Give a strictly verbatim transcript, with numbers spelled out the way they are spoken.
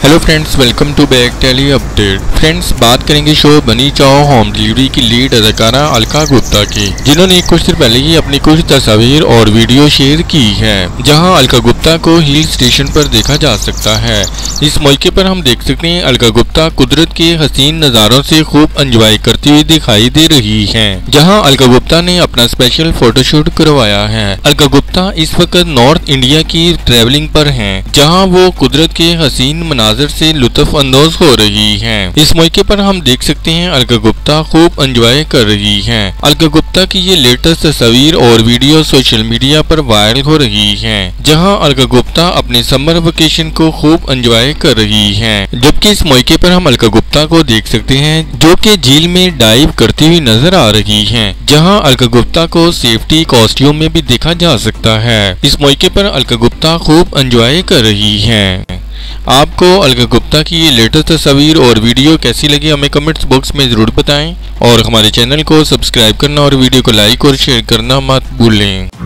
Hello friends, welcome to back tele update. Friends, बात करेंगे show बनी चाओ होम डिलीवरी की लीड अदाकारा अलका गुप्ता की, जिन्होंने कुछ देर पहले ही अपनी कुछ तस्वीर और वीडियो शेयर की है, जहां अलका गुप्ता को हिल स्टेशन पर देखा जा सकता है। इस मौके पर हम देख सकते हैं अलका गुप्ता कुदरत के हसीन नज़ारों से खूब एंजॉय करती हुई दिखाई दे रही हैं, जहां अलका गुप्ता ने अपना स्पेशल फोटोशूट करवाया है। अलका गुप्ता इस वक्त नॉर्थ इंडिया की ट्रैवलिंग पर हैं, जहां वो कुदरत के हसीन मनाजिर से लुत्फ अंदोज हो रही हैं। इस मौके पर हम देख सकते हैं अलका गुप्ता खूब एंजॉय कर रही हैं। अलका गुप्ता की ये लेटेस्ट तस्वीर और वीडियो सोशल मीडिया पर वायरल हो रही हैं, जहां अलका गुप्ता अपने समर वेकेशन को खूब एंजॉय कर रही हैं। जबकि इस मौके पर हम अलका गुप्ता को देख सकते हैं जो कि झील में डाइव करती हुई नजर आ रही हैं, जहां अलका गुप्ता को सेफ्टी कॉस्ट्यूम में भी देखा जा सकता है। इस मौके पर अलका गुप्ता खूब एंजॉय कर रही हैं। आपको अलका गुप्ता की ये लेटेस्ट तस्वीर और वीडियो कैसी लगी हमें कमेंट्स बॉक्स में ज़रूर बताएं और हमारे चैनल को सब्सक्राइब करना और वीडियो को लाइक और शेयर करना मत भूलें।